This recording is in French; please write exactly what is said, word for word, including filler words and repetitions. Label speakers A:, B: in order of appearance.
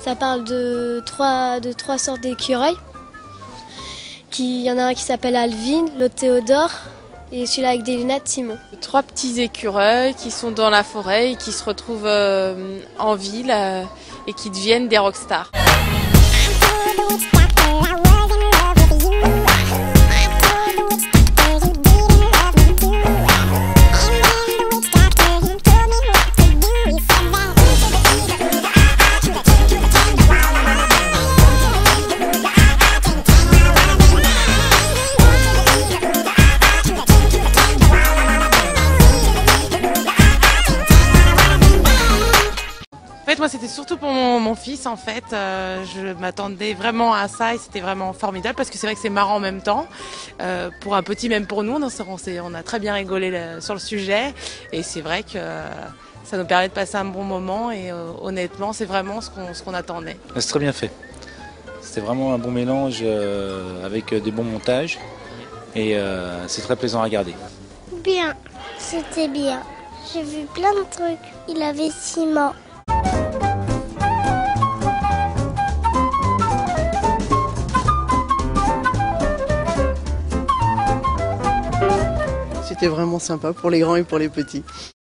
A: Ça parle de trois, de trois sortes d'écureuils. Il y en a un qui s'appelle Alvin, l'autre Théodore et celui-là avec des lunettes, Simon.
B: Trois petits écureuils qui sont dans la forêt et qui se retrouvent euh, en ville euh, et qui deviennent des rockstars. En fait, moi, c'était surtout pour mon, mon fils, en fait. Euh, je m'attendais vraiment à ça et c'était vraiment formidable parce que c'est vrai que c'est marrant en même temps. Euh, pour un petit, même pour nous, on, on, on a très bien rigolé le, sur le sujet et c'est vrai que euh, ça nous permet de passer un bon moment et euh, honnêtement, c'est vraiment ce qu'on ce qu'on attendait.
C: C'est très bien fait. C'était vraiment un bon mélange euh, avec des bons montages et euh, c'est très plaisant à regarder.
D: Bien, c'était bien. J'ai vu plein de trucs. Il avait Simon.
E: C'était vraiment sympa pour les grands et pour les petits.